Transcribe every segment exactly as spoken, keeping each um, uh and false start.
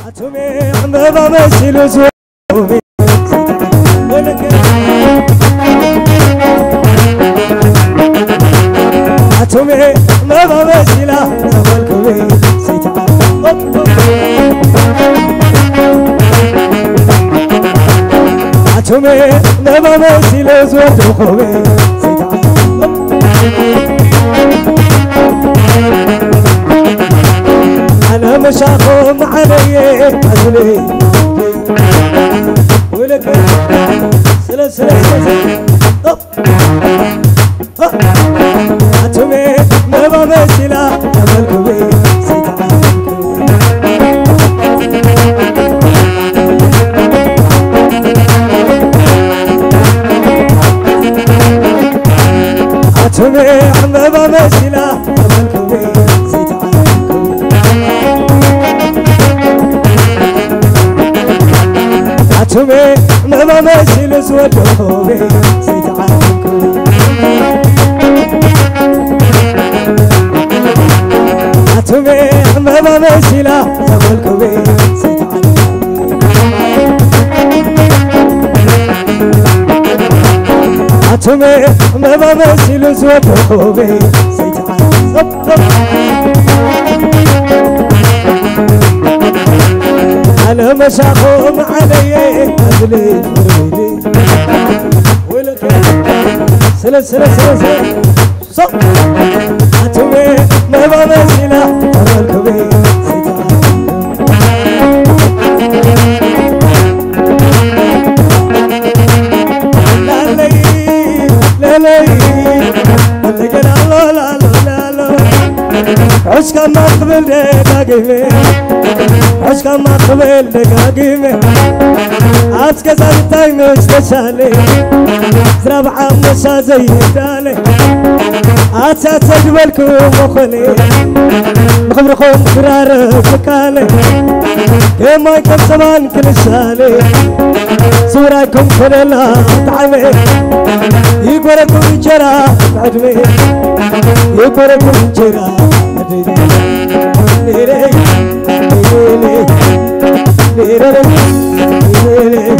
أتومي عم بمثل زوجي أتومي ما بمثل زوجي أتومي ما بمثل زوجي أنا مشاخم علي أزلي ولك سلا سلا سلا أتومي ما بمثلا أملكوي أتومي ما بمثلا أملكوي أتومي ما بمثل زوجي سيتعانكم أتومي ما بمثل زوجي سيتعانكم أتومي ما بمثل زوجي سيتعانكم أنا مشاخم علي أزلي فريدي ولك سلا سلا سلا سلا صب أتومي ما بمثلا أملكوي لا لي لا لي لكن الله لا لا لا عشق ما قبل دقيقة عشق ما قبل دقاقيمة عسك زلتاي مش تشالي زرب عمشا زي دالي عسا تجبلكم مخلي مخبركم قرار فكالي كما يكب زمان كل شالي صوراكم كلها طعمي يقولكم جرا عدمي يقولكم جرا عدمي ليلي ليلي ليلي ليلي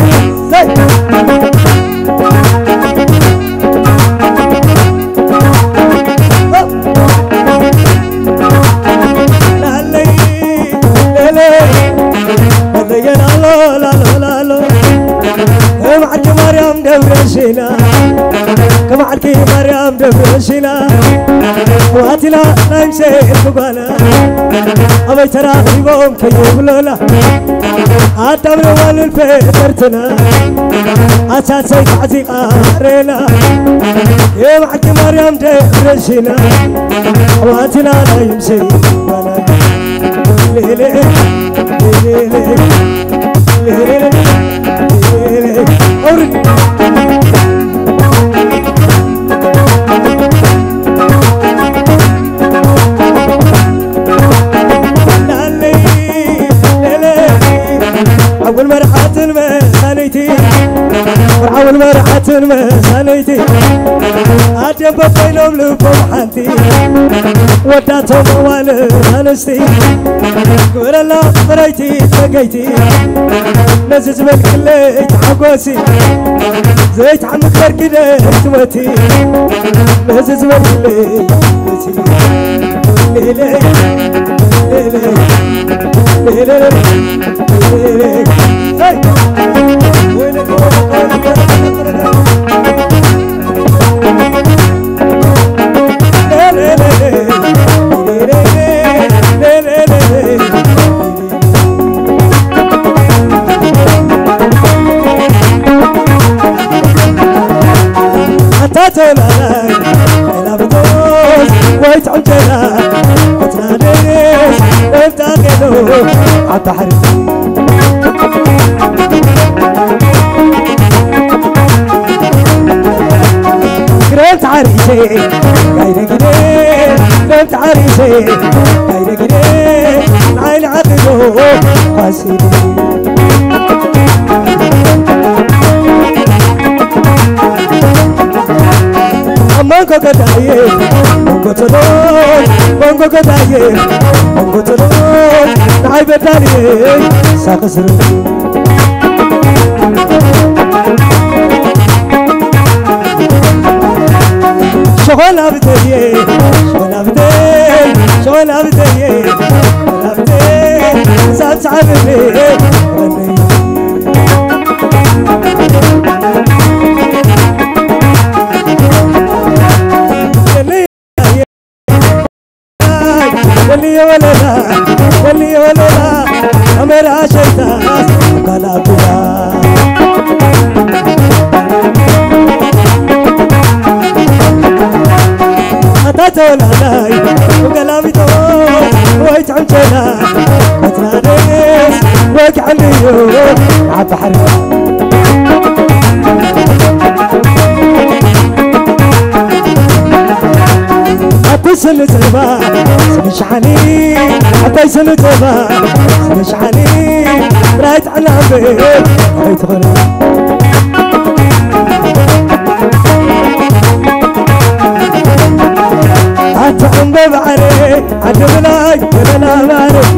مريم دبرشينا كما عركي مريم دبرشينا واتلا نمشي الفقانا أبي ترى غيبهم كيوب لولا أتمر والفيترتنا أساسي تعزيق رينا يا معكي مريم دبرشينا واتلا نمشي الفقانا ليلي ليلي ليلي ليلي أورد لالي لالي أول مرحة المسانيتي أول مرحة المسانيتي أجب بينهم لبهم حنتي وداتهم والهنستي قول الله مريتي تقيتي نزز من كليت عقوسي زيت عمك بركده توتي نزز من كليت ليلي ليلي ليلي ليلي هاي وينك وينك ليلي ليلي ليلي تاتنا لا بتوس ويت عجنا وتناديس انت قلو عالبحر قريت عريسي قايدة قريت قريت عريسي قايدة قريت عين عقلو قاسيدي Mongo kadaye, mongo tolo, mongo kadaye, mongo تلون نعي بداني ساقسرو شغل أبدي شغل أبدي شغل أبدي شغل أبدي زاد تعبني ولي ولا لا ولي ولا لا أمر عشيتها قال أبدا أتاتونا لاي وقلامي توي ويت عمتنا أتناديس ويك عليو عبحر أتسل تبا سمش عني أتسل تبا سمش عني رايت على بيت رايت غني أتعم ببعري عدم لاي ولا لا بعرف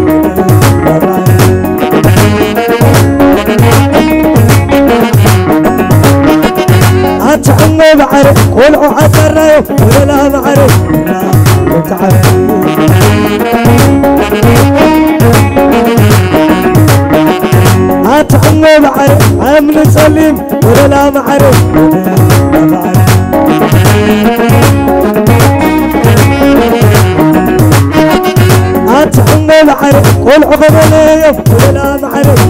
أتعم ببعرف قولوا عطريو ولا لا بعرف وانت عارف أتعم ببعرف عمل سليم ولا لا بعرف ولا لا بعرف أتعم بعرف قول عقبالي ولا بعرف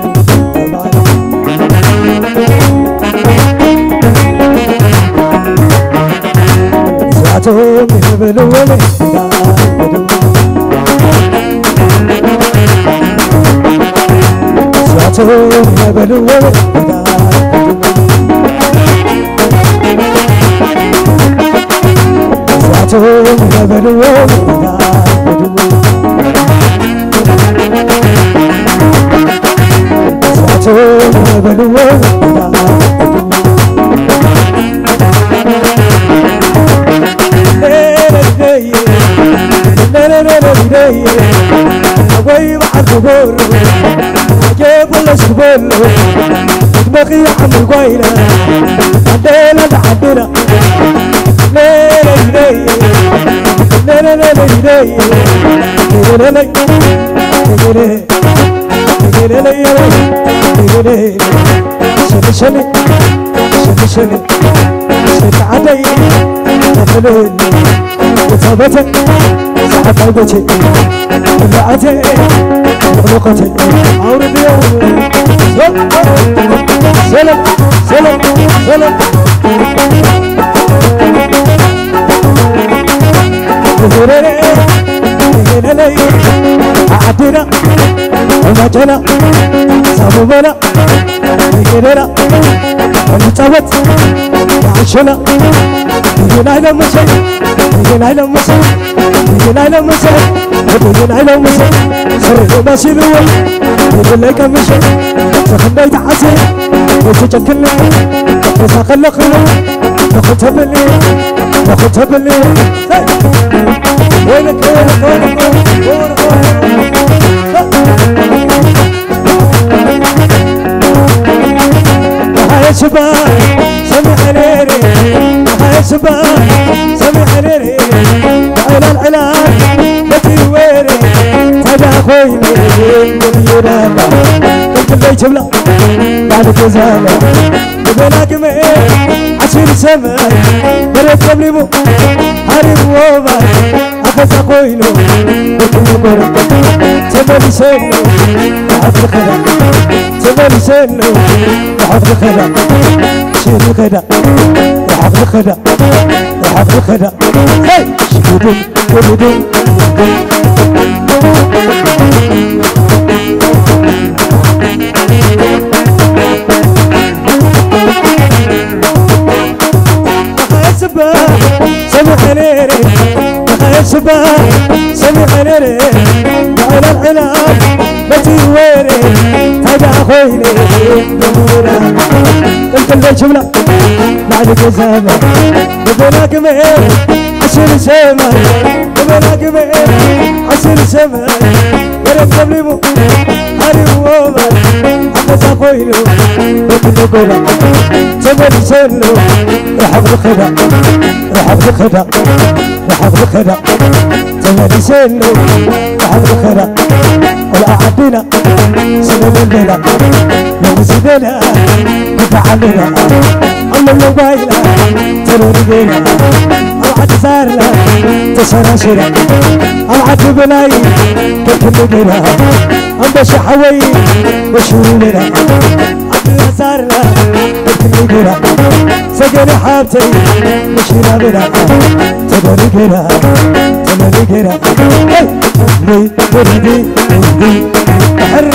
زعتهم يبلوني زعتهم يبلوني زعتهم يبلوني زعتهم يبلوني أبوي بعد بور جيب ولا سبول دماغي عم قويلة عندنا لحدنا ليلي ليلي ليلي ليلي ليلي ليلي ليلي ليلي شلي شلي شلي شلي شلي عدي نفلين وثبتك سحب قلبتي رفعتي مخلوقتي عوري يوم سلم سلم سلم نزوري نزوري عدنا ومجنا سامونا نجرنا ونتبت وعشنا نجنا إلى مصر نجنا إلى مصر نجنا إلى مصر نجنا إلى مصر سر ماشي ذوي نقول لك مشي سخنا يتحسن وتجكلنا وساق الخلو ناخدها بالليل ناخدها بالليل وينك وينك وينك وينك هاي شباب سمع عليري هاي شباب سمع عليري وعلى العلاج بتويري تبع خويني باليرابة قلت اللي جملة بعد كزالة ببناك مئين عشير سماي مريت قبلي مو هاري بوابا أخذ خوينو بكل مرة تبالي سنو وحفظ خدا تبالي سنو وحفظ خدا شيل خدا وحفظ خدا وحفظ خدا هاي شبودون شبودون سمع عليري يا شباب سمع عليري وعلى العناب بتويري تبع خويني دمورة قلت اللي جملة بعد كزامة ببناك مئين عشر سماء ومنا قبل عشر سماء ورب قبلمو هاري ووما عبس أخوينو وكل قولا تمر سنو رحب الخدا رحب الخدا رحب الخدا تمر سنو رحب الخدا ولا عبينا سنو الليلة لو زبنا كنت عمنا الله الموبايلة تنورينا العد صارنا تشرشرا العد بلاي كل بنا أم شحوي وشولنا عدنا صارنا كل بنا سجن حابتي مشينا بنا تنورينا تنورينا وي وردي وردي حر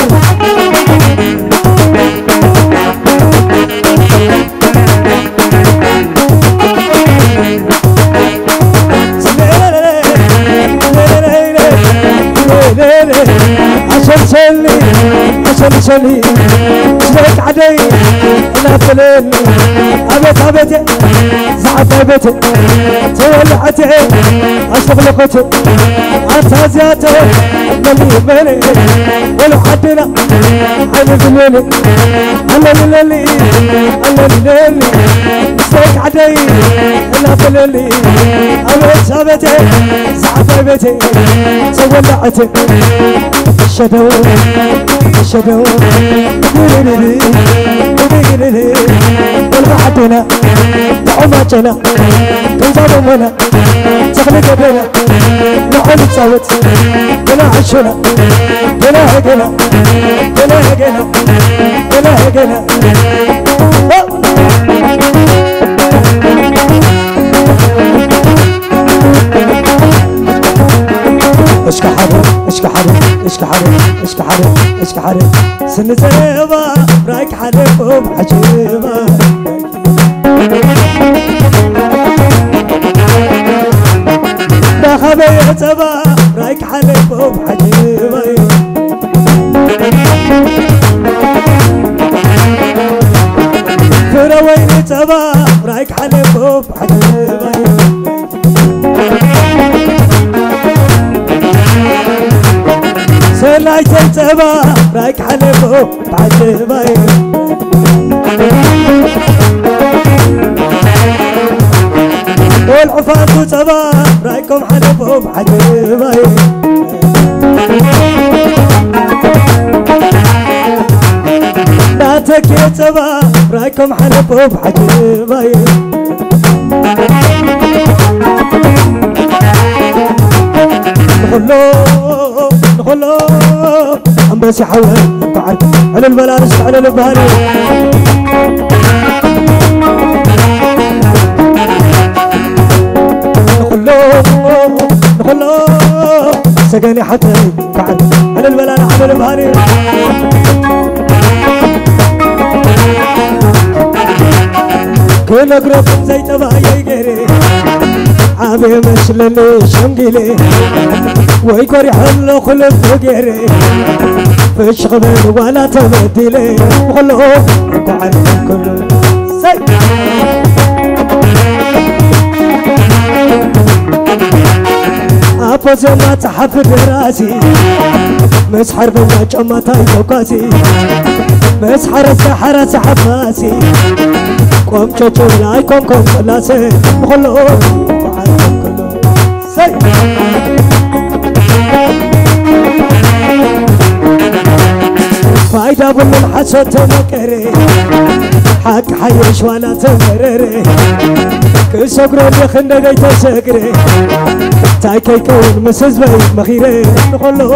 عشان سلي عشان سلي شلك عدي انا فلين ابيت ابيت زعت ابيت تولعت اشرب لقيت انت زيات ملي ملي ولو حدنا عين الليل انا الليل انا الليل شلك عدي انا فلين ابيت ابيت زعت ابيت تولعت الشدو الشدو والبحثنا دعوماتنا تنظلمنا تخلق بنا نحن نتصوت بنا عشنا بنا هقنا بنا هقنا بنا هقنا اشكى حرب اشكى حرب اشكى حرب اشكى حرب اشكى حرب سن زيبا رايك حرب وبعجيبة داخل يتبا رايك حرب وبعجيبة فروين تبا رايك حرب وبعجيبة سلاي تتبا رايك حلفو بعجباي والعفاة تبا رايكم حلفو بعجباي ناتك يتبا رايكم حلفو بعجباي نخلو نخلو عم بس يحول قاعد على الملابس على البهاري نخلو نخلو سجاني حتى قاعد على الملابس على البهاري كل أقرب زي تبايا يجري عابي مشلني شنقلي ويكوري حلو خلف وقيري فيش غبين ولا تبديلي وخلو وقعد كله سي أفوز ما تحفظ راسي مسحر بما جمتاي فوقاسي مسحر السحر سحفاسي قوم تشوشو لاي قوم قوم كلاسي وخلو وقعد كله سي فايدة بلن حسو تمكري حق حيش ولا تمرري كسقرو يخندقي تسقري تايكي كون مسز بي مخيري نخلو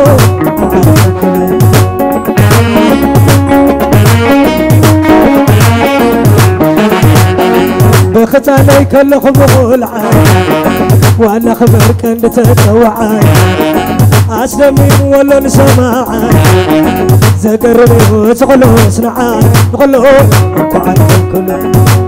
بختاني كلخم بغلعاي وانا خبر كان تتوعاي أسلمين ولا نسمعاي زقرني وتغلو سنعاي نغلو وقعد كله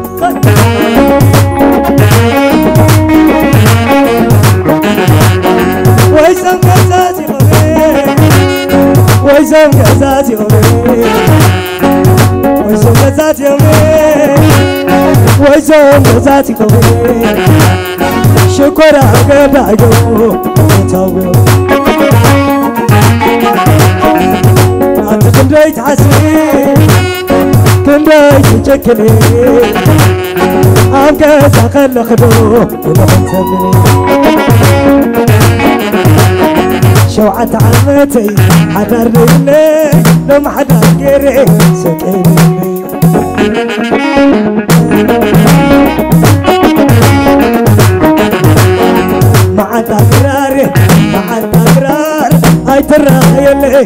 ويسم قزاتي غبي ويسم قزاتي غبي ويسم قزاتي غبي ويسم قزاتي غبي شكرا قدايو تاوي أنت كندي تحسني كندي تجكني أم كذا خل خدو ولا خنتبني شوعة عمتي حضرني لي لما حدا غيري سكيني مع تكراري مع التكرار هاي ترى يلي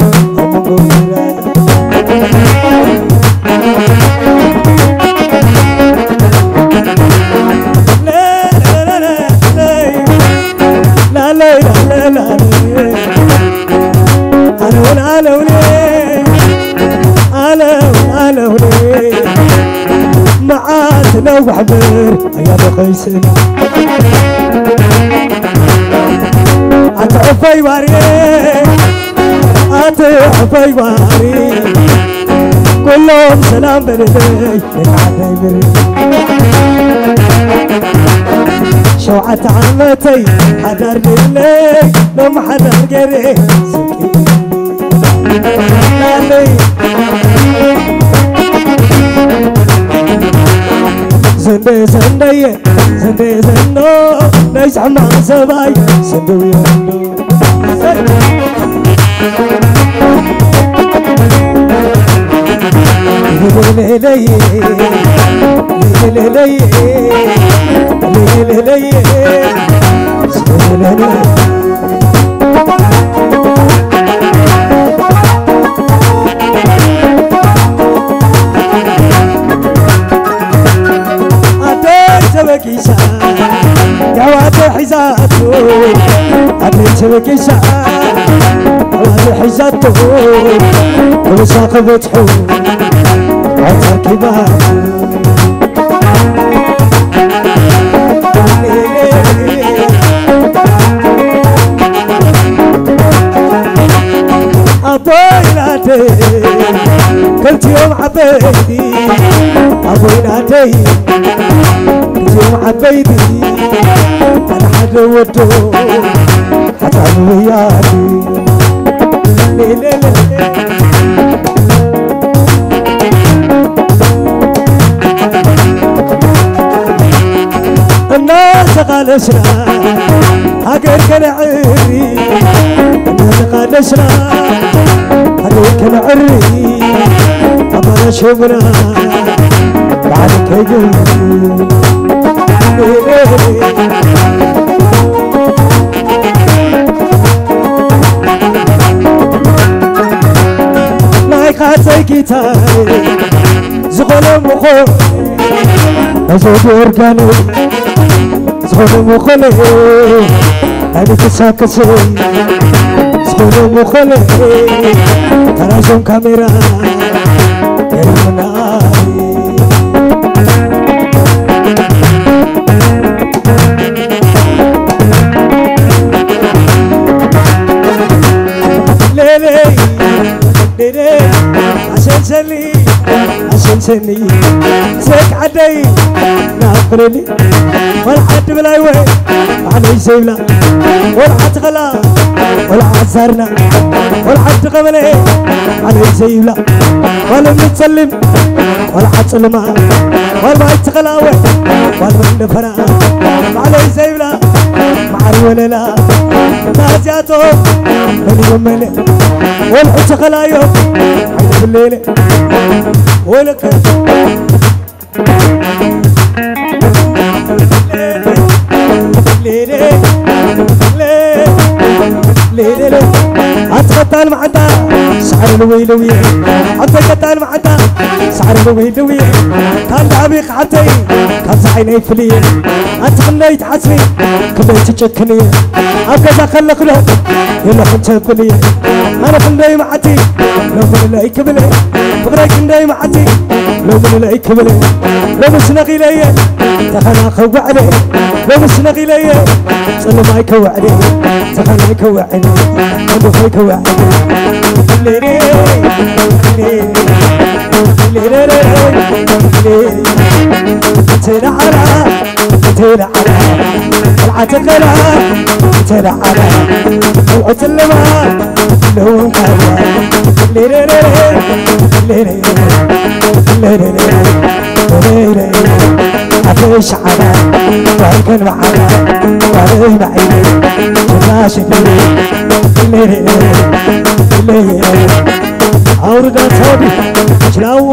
لا لا لا لا لا أنا أنا ولي أنا أنا ولي معاك لو حبير يا بقيسني أتعفي واري أتعفي واري كلهم سلام بردي العدي بري شوعة عمتي حضرني لي لما حضر غيري سكيني زندي زندي زندي زندو ليس عمان سباي زندو يندو لي لي لي لي لي لي لي بكيسا جواد حزاتو أبيت بكيسا جواد حزاتو وساق فتحو عطاك باتو أبويناتي كنت يوم عبيدي أبويناتي يوم عبيدي أنا حدا ودو حتى وياي لي لي لي الناس قال شرا هاجر كان عري الناس قال شرا هاجر كان عري أبغى شبرا بعدك يجي لايقاتي كيتاي زغل مخو أزود أركاني زغل مخولي أنا تساكسي زغل مخولي تراشون كاميرا يرمناي عشان سني عشان سني سيك عدي ناقرني ولا حد بلاي وين علي سيبلا ولا حد غلا ولا حد صارنا ولا حد قبلي علي سيبلا ولا متسلم ولا حد سلما ولا ما يتغلاوي ولا من فرا علي سيبلا مع ولا لا نازياتو من يومني والحج خلايوم عيد بالليل ولك ليلي ليلي ليلي أتغطى المعدة سعر الويلوية أتغطى المعدة سعر الويلوية كان عبيق عتي كان عيني فليه أتخليت حسني كبيت تشكني أبقى خلق له يلا كنت بليه أنا خلي معتي لو من لايك بليه بغريك نداي معتي لو من لايك بليه لو مسنغي لي تخنا خوع عليه لو مسنغي لي صلوا ما يكوع عليه تخنا يكوع عليه عنده في يكوع عليه ليلي ليلي ليلي ليلي تينا على تينا على العد عتقلا تلعب وعتلما لون كذا ليري ليري ليري ليري عفش على وكان معنا وعليه بعيد جناش ليري ليري أورد صوبي شلاوة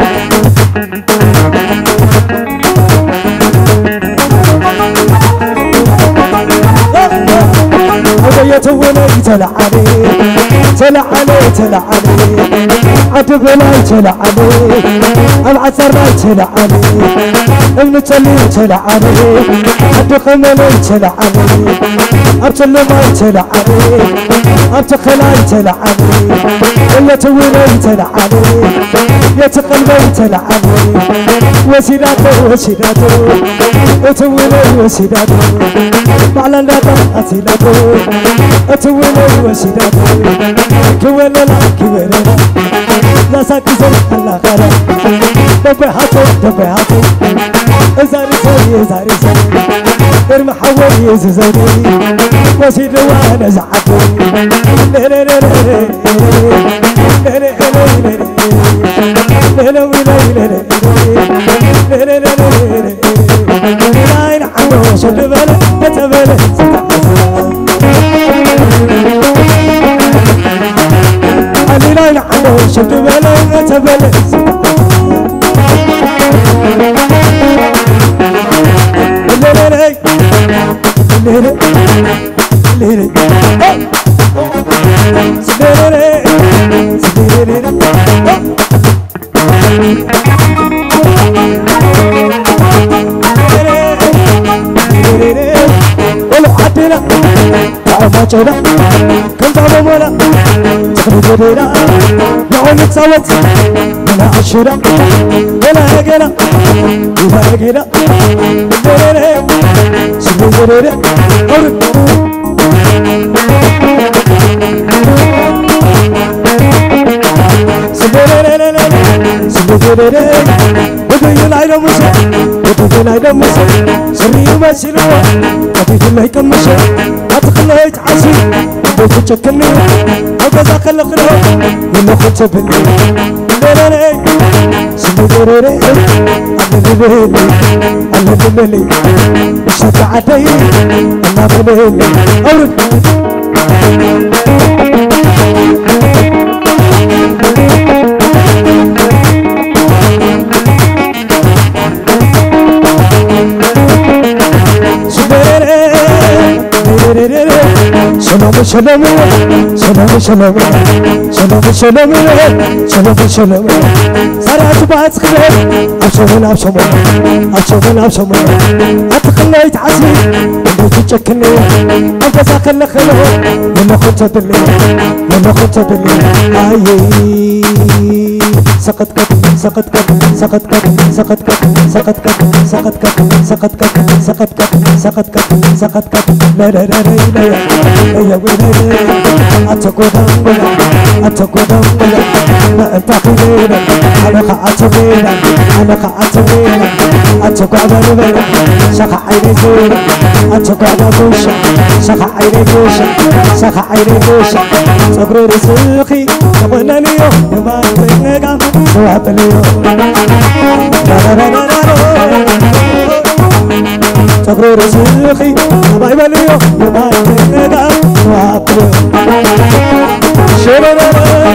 يتولى تلعبي تلعبي تلعبي عدب لا تلعبي العثر لا تلعبي ابن تلي تلعبي عد قملي تلعبي ابتل ما تلعبي ابتخلاي تلعبي الا تولي تلعبي يتقلبي تلعبي وسيداته وسيداته وتولي وسيداته معلن لا تأتيلاته أتولي وسيداته كولا لا كولا لا ساكزر هلا غلا دبهاتو دبهاتو زاري زاري زاري زاري ارمى حوالي زاري وسيد وانا زعتو ليلي ليلي ليلي ليلي ليلي ليلي لاين حلو شد بلا يتبلا علي لاين حلو شد بلا يتبلا ليلي ليلي ليلي ما جرى كنت على ولا تخرج ليلا يوم تصوت ولا عشرة ولا هجرة ولا هجرة ليلة سلو ليلة سلو ليلة سلو ليلة ودي العيد مسا ودي العيد مسا سري ما سلوا ودي الله يكمشة أتخلى يتعسي بيت تشكلني أبغى أخلى خلاه من أخذ بني لا لا سمي ريري أنا بليلي أنا بليلي شفعتي أنا بليلي أورد سلام سلام سلام سلام سلام سلام سلام سلام سرعت بعد خلاف أبصمون أبصمون أبصمون أبصمون أتخلى يتعسي اللي تشكلني أبغى أخلى خلاه من أخذ تدلي من أخذ تدلي أيه سقط كت سقط كت سقط كت سقط كت سقط كت سقط كت سقط كت سقط كت سقط كت سقط كت لا لا لا لا يا ويلي أتقو دمبلا أتقو دمبلا ما أنتقينا أنا قعدتنا أنا قعدتنا أتقو عبالبلا سقع عيني زورا أتقو عبالبوشا سقع عيني بوشا سقع عيني بوشا صبري رزقي تبناني يوم ما تنقام سواب اليوم لا لا لا لا صبري رزقي باي باليو يوم تنقام سواب اليوم شبابا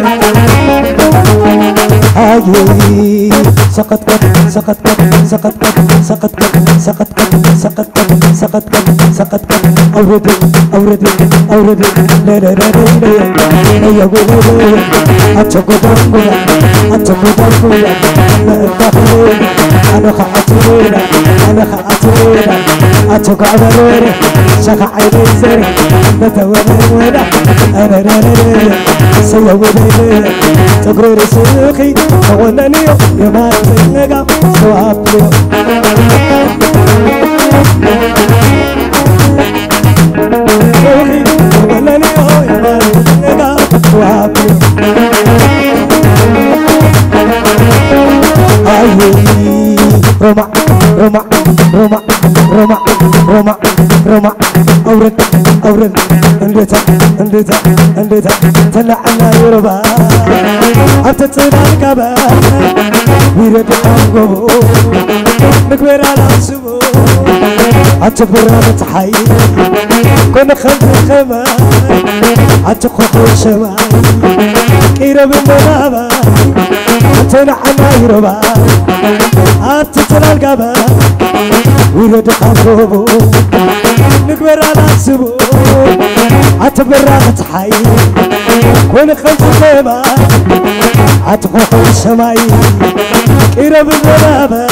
هاي سقط كت سقط كت سقط كت سقط كت سقط كت سقط كت سقط كت سقط كت أورد أورد أورد لا لا لا لا يا ولد أتشكو دمبلا أتشكو دمبلا ما أنتقينا أنا خاطرنا أنا خاطرنا أتشكو عبالنا شقع عيني زرع نتولى أنا لا لا لا سوى ولد تقرر سوقي تولني يا ما تنقى سواب اليوم سوقي تولني يا ما تنقى سواب اليوم رمع رمع رمع رمع رمع رمع أورد أورد انديتا انديتا انديتا تلعنا يربا عرفت تصيدان كابا ويرد أنقبو نكبر على سبو عتبرا متحي كنا خلف الخما عتقوق الشماي كيرا بالمنابا عتلعنا يربا عرفت تصيدان كابا ويرد أنقبو نكبر على سبو عتبرا متحي كنا خلف الخما عتقوق الشماي كيرا بالمنابا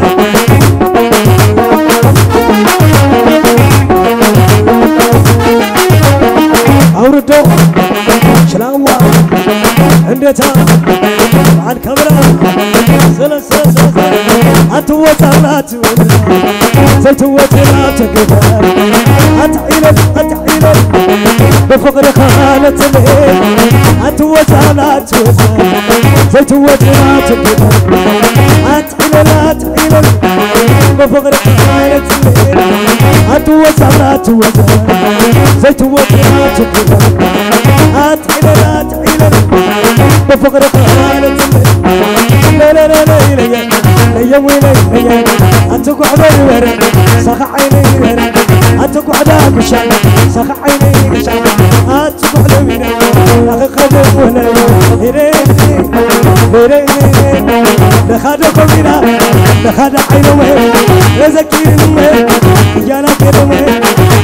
أوردو شلاوة عندتا عن كاميرا سلا سلا سلا أتوتر لا توتر زيتوتر لا تقدر أتعيلن أتعيلن بفقر خانة الليل أتوتر لا توتر زيتوتر لا تقدر أتعيلن أتعيلن بفقر خانة الليل أتوتر لا توتر زيتوتر لا تقدر أتعيلن أتعيلن بفقر خانة الليل لا لا لا لا لا يا ويلي يا أنتك عبر ورا سخ عيني ورا أنتك عدا مشان سخ عيني مشان أنتك على ويني أخي خذ ولا هيري هيري دخلك وينا دخل عينه وين يذكرني وين يانا كده وين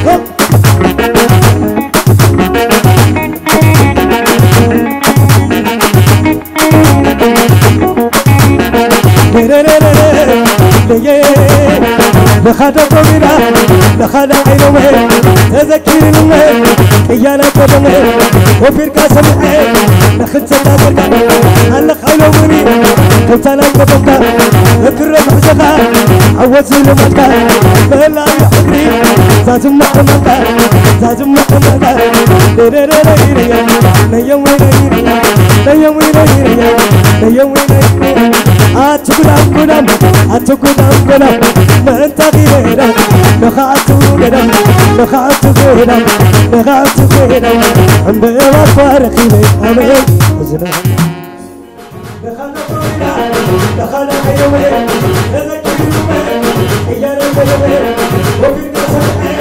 دخل قومنا دخل عينه وين تذكرني وين يانا كده وين وفي الكاس معين دخلت تذكر هلا خلو مني كنت انا قبلك اكرم حزقها عوز لمتك بلا يحضري زازم محمد زازم محمد ليري ليري ليا ويني ليا ويني ليا ويني أتقدم قدم أتقدم قدم ما أنت غيره نخاط قدم نخاط قدم نخاط قدم عند الفارق لي أمين زنا دخل قوينا دخل حيوي تذكر يومي يا رجل وفي الناس